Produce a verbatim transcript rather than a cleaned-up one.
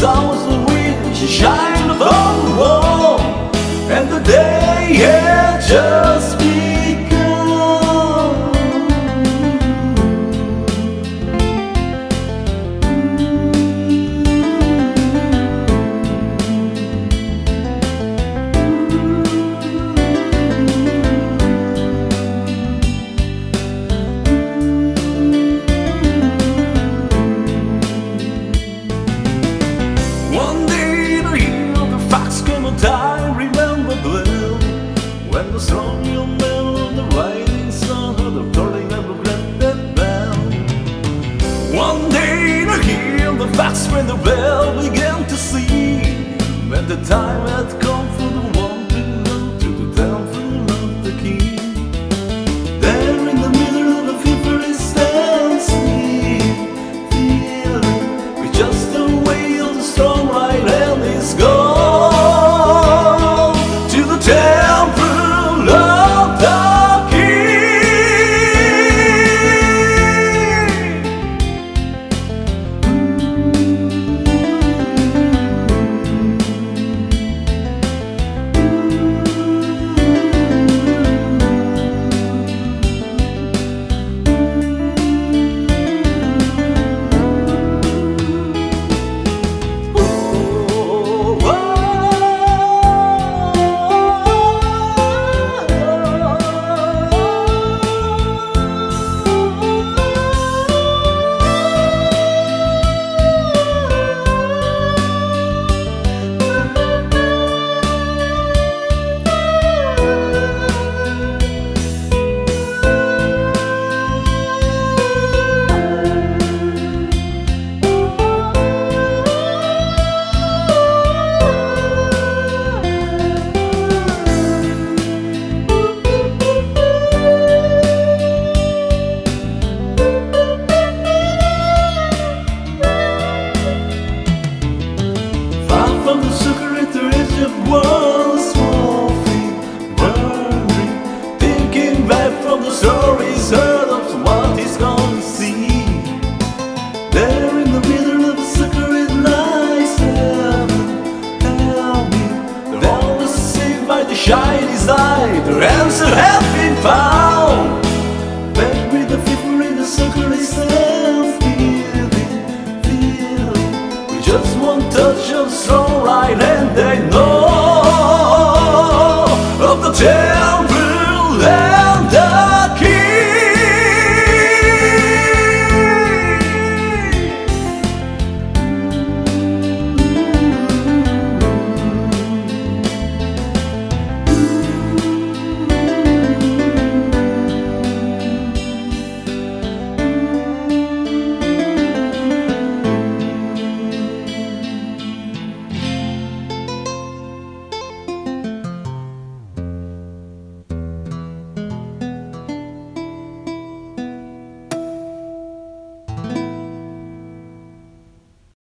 stars the wind shine upon the wall, and the day had just begun. One day to hear the facts come and I remember well, when the strong young man on the riding sun heard the tolling of the grand bell. One day to hear the facts when the bell began to sing, when the time had come